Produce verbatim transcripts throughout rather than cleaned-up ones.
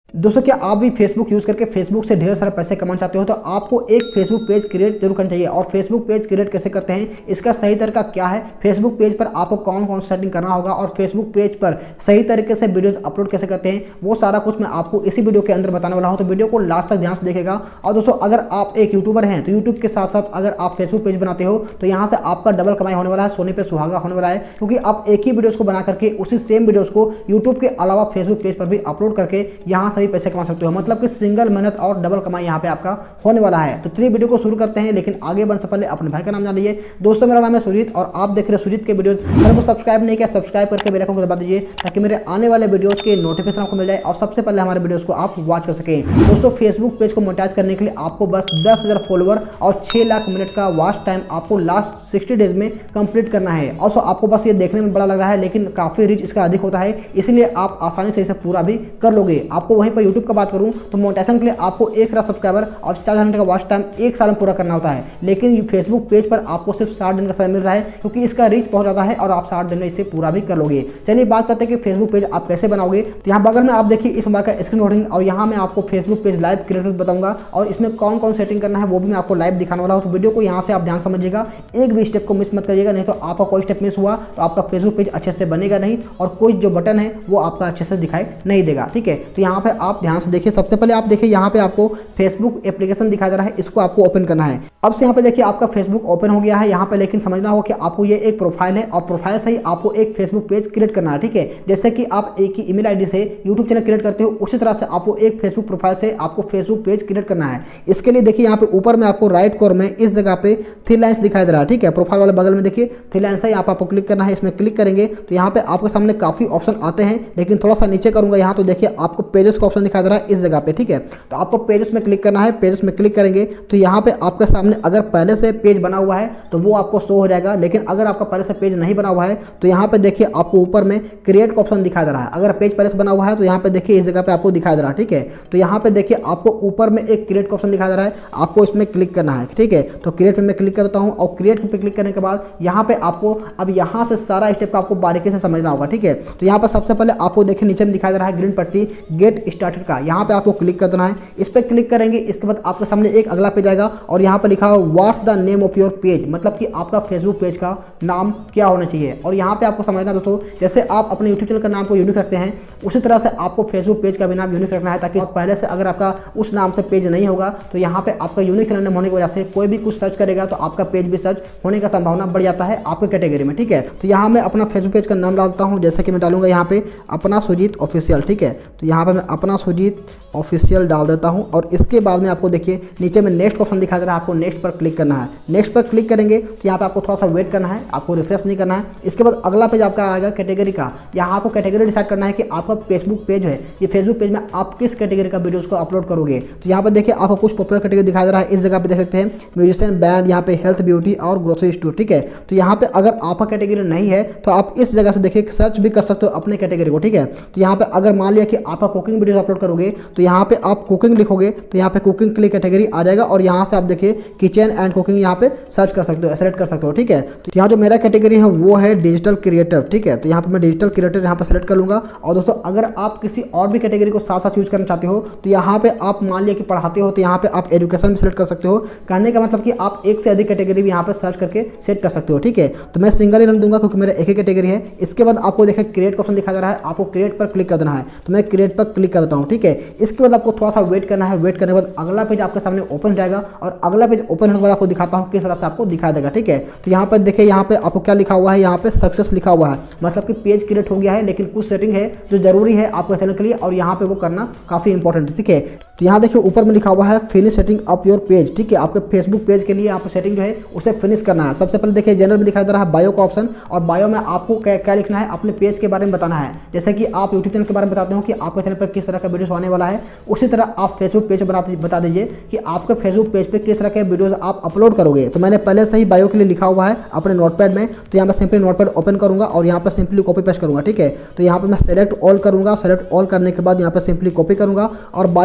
दोस्तों क्या आप भी फेसबुक यूज़ करके फेसबुक से ढेर सारे पैसे कमाना चाहते हो तो आपको एक फेसबुक पेज क्रिएट जरूर करना चाहिए। और फेसबुक पेज क्रिएट कैसे करते हैं, इसका सही तरीका क्या है, फेसबुक पेज पर आपको कौन कौन सा सेटिंग करना होगा और फेसबुक पेज पर सही तरीके से वीडियोस अपलोड कैसे करते हैं, वो सारा कुछ मैं आपको इसी वीडियो के अंदर बताने वाला हूँ। तो वीडियो को लास्ट तक ध्यान से देखेगा। और दोस्तों अगर आप एक यूट्यूबर हैं तो यूट्यूब के साथ साथ अगर आप फेसबुक पेज बनाते हो तो यहाँ से आपका डबल कमाई होने वाला है, सोने पे सुहागा होने वाला है, क्योंकि आप एक ही वीडियोस को बना करके उसी सेम वीडियोस को यूट्यूब के अलावा फेसबुक पेज पर भी अपलोड करके यहाँ से भी पैसे कमा सकते हो। मतलब कि सिंगल मेहनत और डबल कमाई यहाँ पे आपका होने वाला है। तो चलिए वीडियो को शुरू करते हैं, लेकिन आगे बढ़ने से पहले अपने भाई का नाम जान लीजिए। दोस्तों मेरा नाम है सुजीत और आप देख रहे हैं सुजीत के वीडियोस। अगर वो सब्सक्राइब नहीं किया सब्सक्राइब करके बेल आइकन को दबा दीजिए ताकि मेरे आने वाले वीडियोस के नोटिफिकेशन आपको मिल जाए और सबसे पहले हमारे वीडियोस को आप वॉच कर सकें। दोस्तों फेसबुक पेज को मोनेटाइज करने के लिए आपको बस दस हजार फॉलोअर और छह लाख मिनट का वॉच टाइम आपको लास्ट सिक्सटी डेज में कंप्लीट करना है। और आपको बस ये देखने में बड़ा लग रहा है लेकिन काफी रिच इसका अधिक होता है, इसलिए आप आसानी से इसे पूरा भी कर लोगे। आपको वहीं पर यूट्यूब का बात करूं तो मोनेटाइजेशन के लिए आपको एक हजार सब्सक्राइबर और चार घंटे का वॉच टाइम एक साल में पूरा करना होता है, लेकिन फेसबुक पेज पर आपको सिर्फ साठ दिन का समय मिल रहा है क्योंकि इसका रीच बहुत ज्यादा है और आप साठ दिन में इसे पूरा भी कर लोगे। चलिए बात करते हैं कि फेसबुक पेज आप कैसे बनाओगे। तो यहाँ बगल में आप देखिए इस बार का स्क्रीन रिकॉर्डिंग और यहाँ मैं आपको फेसबुक पेज लाइव क्रिएट बताऊंगा और इसमें कौन कौन सेटिंग करना है वो भी मैं आपको लाइव दिखाने वाला हूँ। तो वीडियो को यहाँ से आप ध्यान समझिएगा, एक भी स्टेप को मिस मत करिएगा, नहीं तो आपका कोई स्टेप मिस हुआ तो आपका फेसबुक पेज अच्छे से बनेगा नहीं और कोई जो बटन है वो आपका अच्छे से दिखाई नहीं देगा। ठीक है, तो यहाँ पे आप ध्यान से देखिए। सबसे पहले आप देखिए यहाँ पे आपको फेसबुक एप्लीकेशन दिखाई दे रहा है, इसको आपको ओपन करना है। अब से यहाँ पे देखिए आपका फेसबुक ओपन हो गया है यहाँ पे, लेकिन समझना होगा कि आपको ये एक प्रोफाइल है और प्रोफाइल से ही आपको एक फेसबुक पेज क्रिएट करना है। ठीक है, जैसे कि आप एक ही ईमेल आईडी से यूट्यूब चैनल क्रिएट करते हो उसी तरह से आपको एक फेसबुक प्रोफाइल से आपको फेसबुक पेज क्रिएट करना है। इसके लिए देखिए यहाँ पे ऊपर में आपको राइट कॉर्नर में इस जगह पे थ्री लाइन्स दिखाई दे रहा है। ठीक है, प्रोफाइल वाले बगल में देखिए थ्री लाइन्स है, यहाँ पे आपको क्लिक करना है। इसमें क्लिक करेंगे तो यहाँ पे आपके सामने काफी ऑप्शन आते हैं, लेकिन थोड़ा सा नीचे करूंगा यहाँ तो देखिए आपको पेजेस का ऑप्शन दिखाई दे रहा है इस जगह पे। ठीक है, तो आपको पेजेस में क्लिक करना है। पेजेस में क्लिक करेंगे तो यहाँ पे आपके सामने अगर पहले से पेज बना हुआ है तो वो आपको शो हो जाएगा, लेकिन अगर आपका पहले से पेज नहीं बना हुआ है तो यहाँ पे देखिए आपको ऊपर में क्रिएट का ऑप्शन दिखाई दे रहा है। अगर पेज पहले से बना हुआ है तो यहाँ पे देखिए इस जगह पे आपको दिखाई दे रहा है। ठीक है, तो यहाँ पे देखिए आपको ऊपर में एक क्रिएट का ऑप्शन दिखाई दे रहा है, आपको इसमें क्लिक करना है। ठीक है, तो क्रिएट में क्लिक करता हूँ और क्रिएट पे क्लिक करने के बाद यहाँ पे आपको अब यहाँ से सारा स्टेप का आपको बारीकी से समझना होगा। ठीक है, तो यहाँ पर सबसे पहले आपको देखिए नीचे में दिखाई दे रहा है ग्रीन पट्टी गेट स्टार्टेड का, यहाँ पे आपको क्लिक कर देना है। इस पर क्लिक करेंगे, इसके बाद आपके सामने एक अगला पेज आएगा और यहाँ पर लिखा हो what's the name of your page, मतलब कि आपका फेसबुक पेज का नाम क्या होना चाहिए। और यहाँ पे आपको समझना दोस्तों, जैसे आप अपने यूट्यूब चैनल का नाम को यूनिक रखते हैं उसी तरह से आपको फेसबुक पेज का भी नाम यूनिक रखना है, ताकि पहले से अगर आपका उस नाम से पेज नहीं होगा तो यहाँ पे आपका यूनिक चैनल नेम होने की वजह से कोई भी कुछ सर्च करेगा तो आपका पेज भी सर्च होने का संभावना बढ़ जाता है आपके कैटेगरी में। ठीक है, तो यहाँ मैं अपना फेसबुक पेज का नाम डालता हूँ, जैसे कि मैं डालूंगा यहाँ पे अपना सुजीत ऑफिशियल। ठीक है, तो यहाँ पे मैं अपना सुजीत ऑफिशियल डाल देता हूँ और इसके बाद में आपको देखिए नीचे में नेक्स्ट ऑप्शन दिखा दे रहा है, आपको नेक्स्ट पर क्लिक करना है। नेक्स्ट पर क्लिक करेंगे तो यहाँ पे आपको थोड़ा सा वेट करना है, आपको रिफ्रेश नहीं करना है। इसके बाद अगला पेज आपका आएगा कैटेगरी का, यहाँ आपको कैटेगरी डिसाइड करना है कि आपका फेसबुक पेज है, ये फेसबुक पेज में आप किस कैटेगरी का वीडियोस को अपलोड करोगे। तो यहाँ पे देखिए आपको कुछ पॉपुलर कैटेगरी दिखा दे रहा है, इस जगह पे देख सकते हैं म्यूजिशियन, बैंड, यहाँ पे हेल्थ, ब्यूटी और ग्रोसरी स्टोर। ठीक है, तो यहाँ पे अगर आपका कैटेगरी नहीं है तो आप इस जगह से देखिए सर्च भी कर सकते हो अपने कैटेगरी को। ठीक है, तो यहाँ पे अगर मान लिया कि आपका कुकिंग वीडियो अपलोड करोगे तो यहाँ पे आप कुकिंग लिखोगे तो यहाँ पे कुकिंग के लिए कैटेगरी आ जाएगा और यहाँ से आप देखिए किचन एंड कुकिंग यहाँ पे सर्च कर सकते हो, सेलेक्ट कर सकते हो। ठीक है, तो यहाँ जो मेरा कैटेगरी है वो है डिजिटल क्रिएटर। ठीक है, तो यहाँ पे मैं डिजिटल क्रिएटर यहाँ पे सेलेक्ट कर लूंगा। और दोस्तों अगर आप किसी और भी कैटेगरी को साथ साथ यूज करना चाहते हो तो यहाँ पे आप मान लिया कि पढ़ाते हो तो यहाँ पे आप एजुकेशन भी सेलेक्ट कर सकते हो। कहने का मतलब कि आप एक से अधिक कैटेगरी भी यहाँ पे सर्च करके सेट कर सकते हो। ठीक है, तो मैं सिंगल ही रन दूंगा क्योंकि मेरा एक ही कैटेगरी है। इसके बाद आपको देखिए क्रिएट का ऑप्शन दिखा दे रहा है, आपको क्रिएट पर क्लिक कर देना है, तो मैं क्रिएट पर क्लिक करता हूँ। ठीक है, इसके बाद आपको थोड़ा सा वेट करना है, वेट करने के बाद अगला पेज आपके सामने ओपन हो जाएगा और अगला पेज ओपन होने के बाद आपको दिखाता हूँ किस तरह से आपको दिखा देगा। ठीक है, तो यहाँ पर देखिए यहाँ पे आपको क्या लिखा हुआ है, यहाँ पे सक्सेस लिखा हुआ है, मतलब कि पेज क्रिएट हो गया है, लेकिन कुछ सेटिंग है जो जरूरी है आपके चैनल के लिए और यहाँ पे वो करना काफी इंपॉर्टेंट है। ठीक है, तो यहाँ देखिए ऊपर में लिखा हुआ है finish setting up your page. ठीक है, आपके फेसबुक पेज के लिए आप सेटिंग जो है उसे फिनिश करना है। सबसे पहले देखिए जनरल में दिखाई दे रहा है बायो का ऑप्शन, और बायो में आपको क्या क्या लिखना है, अपने पेज के बारे में बताना है। जैसे कि आप यूट्यूब चैनल के बारे में बताते हो कि आपके चैनल पर किस तरह का वीडियो आने वाला है, उसी तरह आप फेसबुक पेज पर बता दीजिए कि आपके फेसबुक पेज पे किस तरह के वीडियोस आप अपलोड करोगे। तो मैंने पहले से ही बायो के लिए लिखा हुआ है अपने नोटपैड में, तो यहाँ पर सिंपली नोटपैड ओपन करूंगा और यहाँ पर सिंपली कॉपी पेस्ट करूंगा। ठीक है, तो यहाँ पर मैं सेलेक्ट ऑल करूंगा, सेलेक्ट ऑल करने के बाद यहाँ पर सिंपली कॉपी करूंगा और बायो वाला सेक्शन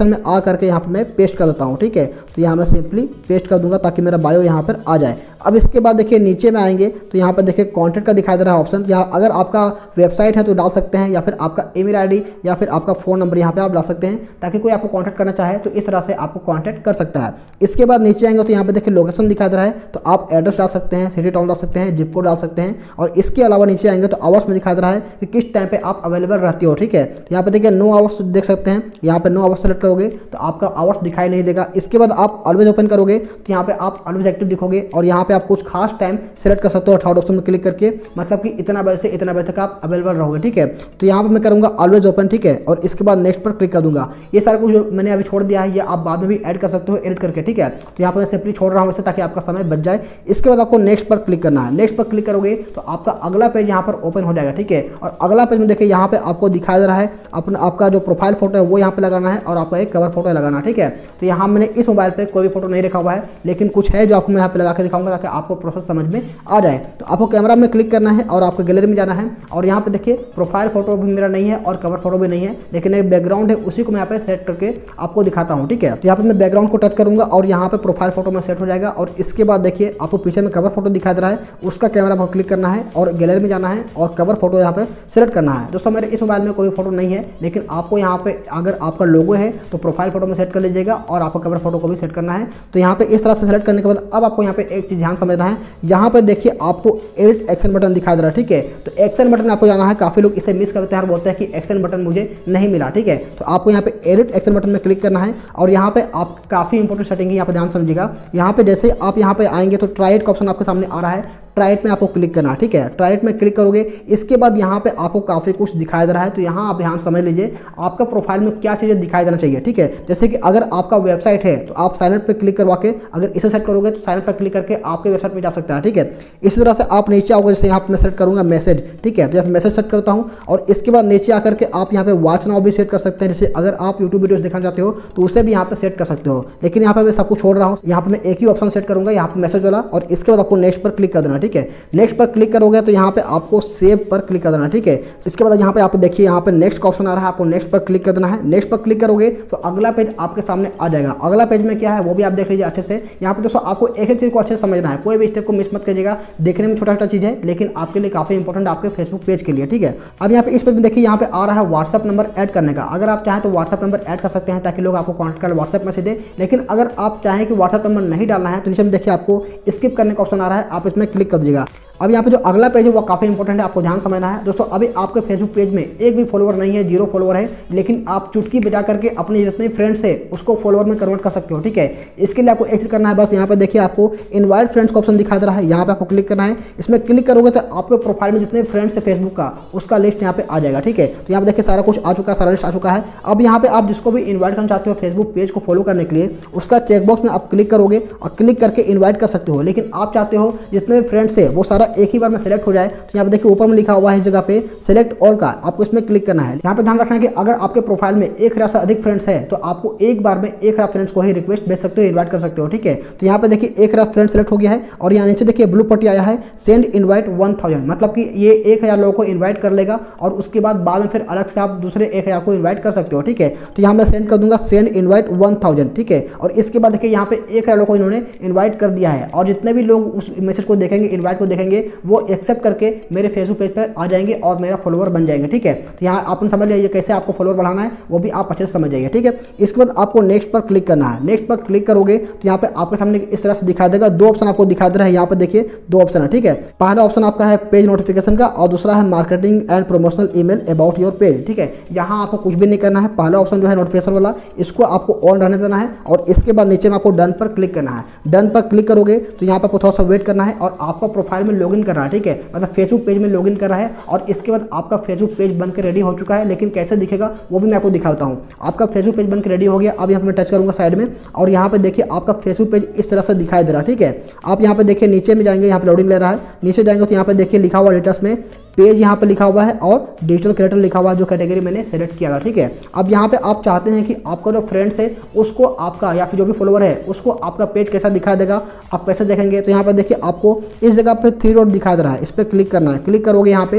सेक्शन में आ करके यहाँ पर मैं पेस्ट कर देता हूँ। ठीक है, तो यहाँ मैं सिंपली पेस्ट कर दूंगा ताकि मेरा बायो यहाँ पर आ जाए। अब इसके बाद देखिए नीचे में आएंगे तो यहाँ पर देखिए कॉन्टैक्ट का दिखाई दे रहा है ऑप्शन। यहाँ अगर आपका वेबसाइट है तो डाल सकते हैं, या फिर आपका ईमेल आईडी या फिर आपका फ़ोन नंबर यहाँ पे आप डाल सकते हैं, ताकि कोई आपको कॉन्टैक्ट करना चाहे तो इस तरह से आपको कॉन्टैक्ट कर सकता है। इसके बाद नीचे आएंगे तो यहाँ पे देखिए लोकेशन दिखा दे रहा है, तो आप एड्रेस डाल सकते हैं, सिटी टाउन डाल सकते हैं, जिप कोड डाल सकते हैं। और इसके अलावा नीचे आएंगे तो आवर्स में दिखा दे रहा है कि किस टाइम पे आप अवेलेबल रहती हो। ठीक है, तो यहाँ पे देखिए नो आवर्स देख सकते हैं, यहाँ पे नो आवर्स सेलेक्ट करोगे तो आपका आवर्स दिखाई नहीं देगा। इसके बाद आप ऑलवेज ओपन करोगे तो यहाँ पे आप ऑलवेज एक्टिव दिखोगे, और यहाँ पे आप कुछ खास टाइम सेलेक्ट कर सकते हो थर्ड ऑप्शन में क्लिक करके, मतलब कि इतना बजे से इतना बजे तक आप अवेलेबल रहोगे। ठीक है, तो यहाँ पे मैं करूँगा ऑलवेज ओपन। ठीक है, और इसके बाद नेक्स्ट पर क्लिक कर दूंगा। ये सारा कुछ जो मैंने अभी छोड़ दिया है ये आप बाद में भी ऐड कर सकते हो एडिट करके। ठीक है, तो यहाँ पर मैं सिंपली छोड़ रहा हूँ इसे ताकि आपका समय बच जाए। इसके बाद आपको नेक्स्ट पर क्लिक करना है। नेक्स्ट पर क्लिक करोगे तो आपका अगला पेज यहाँ पर ओपन हो जाएगा। ठीक है, और अगला पेज में देखिए यहाँ पे आपको दिखाई दे रहा है अपना आपका जो प्रोफाइल फोटो है वो यहाँ पे लगाना है, और आपका एक कवर फोटो लगाना है। ठीक है, तो यहाँ मैंने इस मोबाइल पे कोई भी फोटो नहीं रखा हुआ है, लेकिन कुछ है जो आपको मैं यहाँ पे लगा के दिखाऊंगा ताकि आपको प्रोसेस समझ में आ जाए। तो आपको कैमरा में क्लिक करना है और आपको गैलरी में जाना है, और यहाँ पे देखिए प्रोफाइल फोटो भी मेरा नहीं है और कवर फोटो भी नहीं है, लेकिन एक बैकग्राउंड है उसी को मैं यहाँ पे सेट करके आपको दिखाता हूँ। ठीक है, तो यहाँ पे मैं बैकग्राउंड को टच करूंगा और यहाँ पे प्रोफाइल फोटो में सेट हो जाएगा। और इसके बाद देखिए आपको पीछे में कवर फोटो दिखा दे रहा है, उसका कैमरा पर क्लिक करना है और गैलरी में जाना है और कवर फोटो यहाँ पे सेलेक्ट करना है। दोस्तों मेरे इस मोबाइल में कोई फोटो नहीं है, लेकिन आपको यहाँ पे अगर आपका लोगो है तो प्रोफाइल फोटो में सेट कर लीजिएगा, और आपको कवर फोटो को भी सेट करना है। तो यहाँ पे इस तरह से सेलेक्ट करने के बाद अब आपको यहाँ पे एक चीज़ ध्यान समझना है, यहाँ पे देखिए आपको एडिट एक्शन बटन दिखा दे रहा है। ठीक है, तो एक्शन बटन आपको जाना है। काफ़ी लोग इसे मिस करते हैं और बोलते हैं कि एक्शन बटन मुझे नहीं मिला। ठीक है, तो आपको यहाँ पे एडिट एक्शन बटन में क्लिक करना है, और यहाँ पे आप काफ़ी इंपॉर्टेंट सेटिंग है, यहाँ पे ध्यान समझिएगा। यहाँ पे जैसे आप यहाँ पे आएंगे तो ट्राई इट का ऑप्शन आपके सामने आ रहा है, ट्राइट में आपको क्लिक करना है। ठीक है, ट्राइट में क्लिक करोगे, इसके बाद यहाँ पे आपको काफ़ी कुछ दिखाई दे रहा है। तो यहाँ आप ध्यान समझ लीजिए आपका प्रोफाइल में क्या चीज़ें दिखाई देना चाहिए। ठीक है, जैसे कि अगर आपका वेबसाइट है तो आप साइलेंट पे क्लिक करवा के अगर इसे सेट करोगे तो साइलेंट पर क्लिक करके आपके वेबसाइट में जा सकता है। ठीक है, इसी तरह से आप नीचे आओगे, जैसे यहाँ पर मैं सेट करूँगा मैसेज। ठीक है, तो यहाँ मैसेज सेट करता हूँ, और इसके बाद नीचे आकर के आप यहाँ पे वॉच नाउ भी सेट कर सकते हैं। जैसे अगर आप यूट्यूब वीडियोस देखना चाहते हो तो उसे भी यहाँ पे सेट कर सकते हो, लेकिन यहाँ पे मैं सब कुछ छोड़ रहा हूँ। यहाँ पे मैं एक ही ऑप्शन सेट करूँगा, यहाँ पे मैसेज वाला, और इसके बाद आपको नेक्स्ट पर क्लिक कर देना। ठीक है, नेक्स्ट क्लिक करोगे तो यहाँ पे आपको सेव पर क्लिक कर देना। ठीक है, इसके बाद यहाँ पे आप देखिए यहाँ पे नेक्स्ट का ऑप्शन आ रहा है, आपको नेक्स्ट पर क्लिक कर देना है। नेक्स्ट पर क्लिक करोगे तो अगला पेज आपके सामने आ जाएगा। अगला पेज में क्या है वो भी आप देख लीजिए अच्छे से। यहाँ पे दोस्तों आपको एक एक चीज को अच्छे से समझना है, कोई भी स्टेप को मिस मत करिएगा। देखने में छोटा छोटा चीज है, लेकिन आपके लिए काफी इंपॉर्टेंट आपके फेसबुक पेज के लिए। ठीक है, अब यहाँ पे इस पेज में देखिए यहाँ पे आ रहा है व्हाट्सएप नंबर ऐड करने का। अगर आप चाहें तो व्हाट्सएप नंबर ऐड कर सकते हैं ताकि लोग आपको कॉन्टैक्ट कर व्हाट्सएप मैसेज दे, लेकिन अगर आप चाहें कि व्हाट्सएप नंबर नहीं डालना है तो नीचे में देखिए आपको स्किप करने का ऑप्शन आ रहा है, आप इसमें क्लिक कर दीजिएगा। अब यहाँ पे जो अगला पेज है वो काफ़ी इंपॉर्टेंट है, आपको ध्यान समझना है। दोस्तों अभी आपके फेसबुक पेज में एक भी फॉलोवर नहीं है, जीरो फॉलोवर है, लेकिन आप चुटकी बजा करके अपने जितने फ्रेंड्स है उसको फॉलोवर में कन्वर्ट कर सकते हो। ठीक है, इसके लिए आपको एक चीज करना है, बस यहाँ पे देखिए आपको इनवाइट फ्रेंड्स का ऑप्शन दिखा दे रहा है, यहाँ पे आपको क्लिक करना है। इसमें क्लिक करोगे तो आपके प्रोफाइल में जितने फ्रेंड्स है फेसबुक का उसका लिस्ट यहाँ पे आ जाएगा। ठीक है, तो यहाँ पे देखिए सारा कुछ आ चुका है, सारा लिस्ट आ चुका है। अब यहाँ पे आप जिसको भी इन्वाइट करना चाहते हो फेसबुक पेज को फॉलो करने के लिए, उसका चेकबॉक्स में आप क्लिक करोगे और क्लिक करके इन्वाइट कर सकते हो। लेकिन आप चाहते हो जितने भी फ्रेंड्स है वो सारा एक ही बार में सेलेक्ट हो जाए, तो यहाँ पे देखिए ऊपर में लिखा हुआ है इस जगह पे सेलेक्ट ऑल का, आपको इसमें क्लिक करना है। यहाँ पे ध्यान रखना है कि अगर आपके प्रोफाइल में एक हजार से अधिक फ्रेंड्स है तो आपको एक बार में एक हजार फ्रेंड्स को ही रिक्वेस्ट भेज सकते हो, इन्वाइट कर सकते हो। ठीक है, तो यहाँ पे देखिए एक हजार फ्रेंड सेलेक्ट हो गया है, और यहाँ नीचे देखिए ब्लू पट्टी आया है सेंड इन्वाइट वन थाउजेंड, मतलब कि ये एक हजार लोगों को इन्वाइट कर लेगा, और उसके बाद बाद में फिर अलग से आप दूसरे एक हजार को इन्वाइट कर सकते हो। ठीक है, तो यहाँ मैं सेंड कर दूंगा सेंड इन्वाइट वन थाउजेंड। ठीक है, और इसके बाद देखिए यहाँ पे एक हजार लोगों को इन्होंने इन्वाइट कर दिया है, और जितने भी लोग उस मैसेज को देखेंगे, इन्वाइट को देखेंगे, वो एक्सेप्ट करके मेरे फेसबुक पेज पर आ जाएंगे और मेरा फॉलोवर बन जाएंगे। ठीक है, तो यहाँ आपने समझ लिया कैसे आपको फॉलोवर बढ़ाना है, वो भी आप अच्छे से समझ जाइए। ठीक है, इसके बाद आपको नेक्स्ट पर क्लिक करना है। नेक्स्ट पर क्लिक करोगे तो यहाँ पे आपके सामने इस तरह से दिखा देगा, दो ऑप्शन आपको दिखा दे रहा है। यहाँ पे देखिए दो ऑप्शन है। ठीक है, पहला ऑप्शन आपका है पेज नोटिफिकेशन का, और दूसरा है marketing and promotional email about your page. ठीक है, यहाँ आपको कुछ भी नहीं करना है, पहला ऑप्शन जो है नोटिफिकेशन वाला इसको आपको ऑन रहने देना है, और इसके बाद नीचे में आपको डन पर क्लिक करना है। डन पर क्लिक करोगे तो यहाँ पर आपको थोड़ा सा वेट करना है, और आपका प्रोफाइल में लॉगिन कर रहा है। ठीक है, मतलब फेसबुक पेज में लॉगिन कर रहा है, और इसके बाद आपका फेसबुक पेज बनकर रेडी हो चुका है। लेकिन कैसे दिखेगा वो भी मैं आपको दिखाता हूँ। आपका फेसबुक पेज बनकर रेडी हो गया। अब यहाँ पे मैं टच करूंगा साइड में, और यहाँ पे देखिए आपका फेसबुक पेज इस तरह से दिखाई दे रहा है। ठीक है, आप यहाँ पे देखिए नीचे में जाएंगे, यहाँ पे लोडिंग ले रहा है, नीचे जाएंगे तो यहाँ पे देखिए लिखा हुआ डिटेल्स में पेज यहाँ पे लिखा हुआ है, और डिजिटल क्रिएटर लिखा हुआ है, जो कैटेगरी मैंने सेलेक्ट किया था। ठीक है, अब यहाँ पे आप चाहते हैं कि आपका जो फ्रेंड्स है उसको आपका, या फिर जो भी फॉलोवर है उसको आपका पेज कैसा दिखा देगा, आप कैसे देखेंगे, तो यहाँ पे देखिए आपको इस जगह पे थ्री डॉट दिखा दे रहा है, इस पर क्लिक करना है। क्लिक करोगे यहाँ पे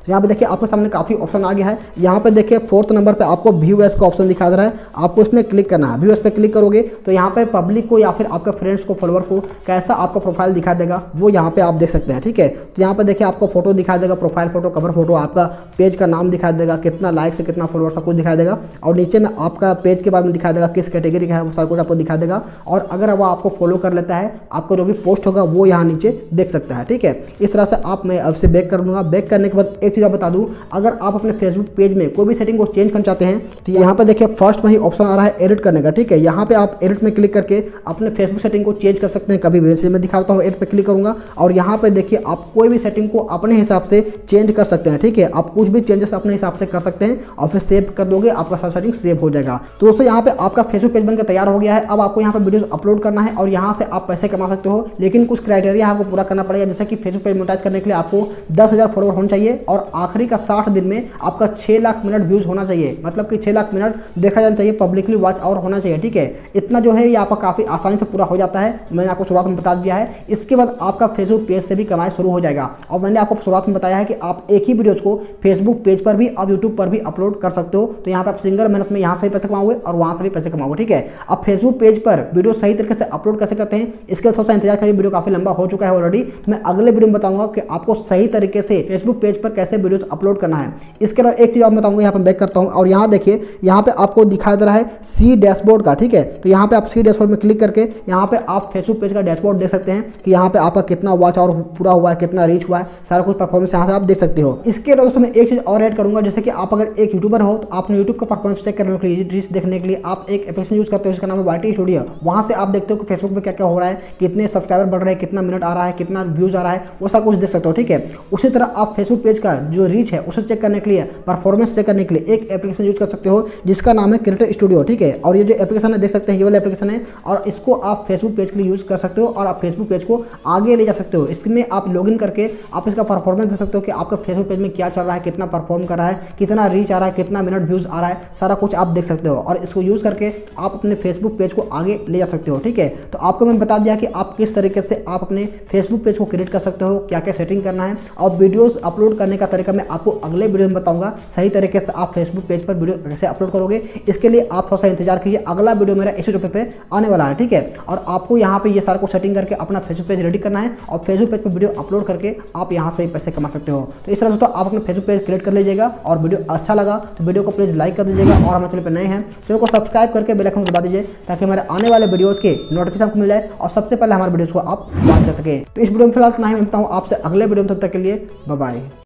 तो यहाँ पे देखिए आपके सामने काफ़ी ऑप्शन आ गया है। यहाँ पे देखिए फोर्थ नंबर पे आपको व्यू एज का ऑप्शन दिखा दे रहा है, आपको इसमें क्लिक करना है। व्यू एज पे क्लिक करोगे तो यहाँ पे पब्लिक को या फिर आपके फ्रेंड्स को, फॉलोअर को कैसा आपका प्रोफाइल दिखा देगा वो यहाँ पे आप देख सकते हैं, ठीक है। तो यहाँ पे देखिए आपको फोटो दिखा देगा, प्रोफाइल फोटो, कवर फोटो, आपका पेज का नाम दिखा देगा, कितना लाइक से कितना फॉलोअर, सब कुछ दिखा देगा। और नीचे में आपका पेज के बारे में दिखा देगा, किस कैटेगरी का है वो सारा कुछ आपको दिखा देगा। और अगर वो आपको फॉलो कर लेता है, आपको जो भी पोस्ट होगा वो यहाँ नीचे देख सकता है, ठीक है। इस तरह से आप, मैं अब से बैक कर दूंगा। बैक करने के बाद एक चीज़ आप बता दूं, अगर आप अपने फेसबुक पेज में कोई भी सेटिंग को चेंज करना चाहते हैं तो यहाँ पे देखिए फर्स्ट में ही ऑप्शन आ रहा है एडिट करने का, ठीक है। यहाँ पे आप एडिट में क्लिक करके अपने फेसबुक सेटिंग को चेंज कर सकते हैं कभी भी। जैसे मैं दिखाता हूँ, एडिट पे क्लिक करूंगा और यहाँ पे देखिए आप कोई भी सेटिंग को अपने हिसाब से चेंज कर सकते हैं, ठीक है। आप कुछ भी चेंजेस अपने हिसाब से कर सकते हैं और फिर सेव कर दोगे, आपका सब सेटिंग सेव हो जाएगा। तो दोस्तों यहाँ पे आपका फेसबुक पेज बनकर तैयार हो गया है। अब आपको यहाँ पे वीडियो अपलोड करना है और यहाँ से आप पैसे कमा सकते हो, लेकिन कुछ क्राइटेरिया आपको पूरा करना पड़ेगा। जैसे कि फेसबुक पेज मोनेटाइज करने के लिए आपको दस हज़ार फॉलोअर होना चाहिए और आखिरी का साठ दिन में आपका छह लाख मिनट व्यूज होना चाहिए, मतलब कि छह लाख मिनट देखा जाना चाहिए, पब्लिकली वॉच आवर होना चाहिए, ठीक है। इतना जो है ये आपका काफ़ी आसानी से पूरा हो जाता है, मैंने आपको शुरुआत में बता दिया है। इसके बाद आपका फेसबुक पेज से भी कमाई शुरू हो जाएगा। और मैंने आपको शुरुआत में बताया है कि आप एक ही वीडियोज़ को फेसबुक पेज पर भी और यूट्यूब पर भी अपलोड कर सकते हो। तो यहाँ पे आप सिंगल मेहनत में यहाँ से भी पैसे कमाओगे और वहाँ से भी पैसे कमाओगे, ठीक है। अब फेसबुक पेज पर वीडियो सही तरीके से अपलोड कैसे करते हैं, इसके लिए थोड़ा सा इंतजार करिए, वीडियो काफ़ी लंबा हो चुका है ऑलरेडी। तो मैं अगले वीडियो में बताऊंगा कि आपको सही तरीके से फेसबुक पेज पर कैसे वीडियोस अपलोड करना है। इसके अलावा एक चीज़ और बताऊंगा, यहाँ पर बैक करता हूँ और यहाँ देखिए यहाँ पे आपको दिखा दे रहा है सी डैशबोर्ड का, ठीक है। तो यहाँ पे आप सी डैशबोर्ड में क्लिक करके यहाँ पे आप फेसबुक पेज का डैशबोर्ड देख सकते हैं कि यहाँ पे आपका कितना वॉच और पूरा हुआ है, कितना रीच हुआ है, सारा कुछ परफॉर्मेंस यहाँ से आप देख सकते हो। इसके अलावा दोस्तों मैं एक चीज़ और ऐड करूँगा, जैसे कि आप अगर एक यूट्यूबर हो तो आपने यूट्यूब का परफॉर्मेंस चेक करने के लिए, रीच देखने के लिए आप एक एप्लीकेशन यूज करते हो जिसका नाम है वाई टी स्टूडियो। वहाँ से आप देखते हो कि फेसबुक पर क्या क्या हो रहा है, कितने सब्सक्राइबर बढ़ रहे हैं, कितना मिनट आ रहा है, कितना व्यूज आ रहा है, वो सब कुछ देख सकते हो, ठीक है। उसी तरह आप फेसबुक पेज का जो रीच है उसे चेक करने के लिए, परफॉर्मेंस चेक करने के लिए एक एप्लीकेशन यूज कर सकते हो जिसका नाम है क्रिएटर स्टूडियो, ठीक है। और ये जो एप्लीकेशन है देख सकते हैं, ये वाला एप्लीकेशन है और इसको आप फेसबुक पेज के लिए यूज कर सकते हो और आप फेसबुक पेज को आगे ले जा सकते हो। इसमें आप लॉगिन करके आप इसका परफॉर्मेंस देख सकते हो कि आपका फेसबुक पेज में क्या चल रहा है, कितना परफॉर्म कर रहा है, कितना रीच आ रहा है, कितना मिनट व्यूज आ रहा है, सारा कुछ आप देख सकते हो और इसको यूज करके आप अपने फेसबुक पेज को आगे ले जा सकते हो, ठीक है। तो आपको मैंने बता दिया कि आप किस तरीके से आप अपने फेसबुक पेज को क्रिएट कर सकते हो, क्या क्या सेटिंग करना है और वीडियोस अपलोड करने का तरीका मैं आपको अगले वीडियो में बताऊंगा। सही तरीके से आप फेसबुक पेज पर वीडियो कैसे अपलोड करोगे, इसके लिए आप थोड़ा सा इंतजार कीजिए, अगला वीडियो मेरा इसी टॉपिक पे आने वाला है, ठीक है। और आपको यहाँ पे ये सारा कुछ सेटिंग करके अपना फेसबुक पेज रेडी करना है और फेसबुक पेज पर वीडियो अपलोड करके आप यहाँ से पैसे कमा सकते हो। तो इस तरह से तो आप अपने फेसबुक पेज क्रिएट कर लीजिएगा और वीडियो अच्छा लगा तो वीडियो को प्लीज़ लाइक कर दीजिएगा और हमारे चैनल पर नए हैं चैनल को सब्सक्राइब करके बेल आइकन को दबा दीजिए ताकि हमारे आने वाले वीडियोज़ के नोटिफिकेशन आपको मिल जाए और सबसे पहले हमारे वीडियोज़ को आप वॉच कर सके। तो इस वीडियो में फिलहाल इतना ही, मिलता हूँ आपसे अगले वीडियो में, तब तक के लिए बाय बाय।